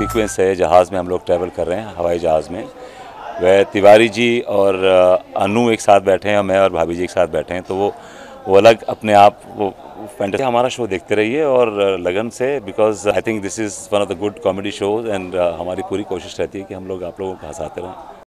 Sequence है, जहाज़ में हम लोग ट्रैवल कर रहे हैं, हवाई जहाज़ में। वह तिवारी जी और अनु एक साथ बैठे हैं और मैं और भाभी जी एक साथ बैठे हैं, तो वो अलग अपने आप वो फैंटेसी। हमारा शो देखते रहिए और लगन से, because I think this is one of the good comedy shows and हमारी पूरी कोशिश रहती है कि हम लोग आप लोगों को हंसाते रहें।